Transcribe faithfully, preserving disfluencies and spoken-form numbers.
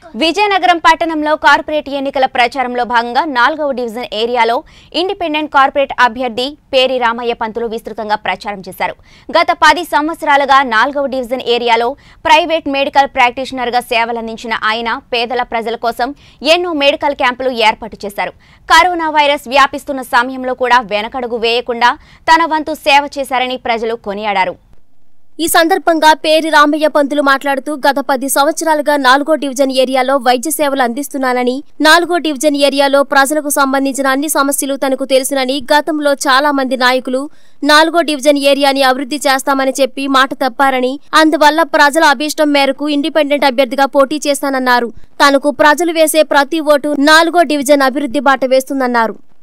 విజయనగరం పట్టణంలో కార్పొరేట్ ఎన్నికల ప్రచారంలో భాగంగా నాలుగవ డివిజన్ ఏరియాలో ఇండిపెండెంట్ కార్పొరేట్ అభ్యర్థి పేరి రామయ్య పంతులు విస్తృతంగా ప్రచారం చేశారు. గత పది సంవత్సరాలుగా నాలుగవ డివిజన్ ఏరియాలో ప్రైవేట్ మెడికల్ ప్రాక్టీషనర్ గా సేవలందించిన ఆయన పేదల ప్రజల కోసం ఎన్నో మెడికల్ క్యాంపులు ఏర్పాటు చేశారు. కరోనా వైరస్ వ్యాపిస్తున్న సమయంలో కూడా వెనకడుగు వేయకుండా తన వంతు సేవ చేశారని ప్రజలు కొనియాడారు. ఈ సందర్భంగా పేరి రామయ్య పంతులు మాట్లాడుతూ గత పది సంవత్సరాలుగా నాలుగో డివిజన్ ఏరియాలో వైద్య సేవలు అందిస్తున్నానని, నాలుగో డివిజన్ ఏరియాలో ప్రజలకు సంబంధించిన అన్ని సమస్యలు తనకు తెలుసునని, గతంలో చాలా మంది నాయకులు నాలుగో డివిజన్ ఏరియాని అభివృద్ధి చేస్తామని చెప్పి మాట తప్పారని, అందువల్ల ప్రజల అభీష్టం మేరకు ఇండిపెండెంట్ అభ్యర్థిగా పోటీ చేస్తానన్నారు. తనకు ప్రజలు వేసే ప్రతి ఓటు నాలుగో డివిజన్ అభివృద్ధి బాట వేస్తుందన్నారు.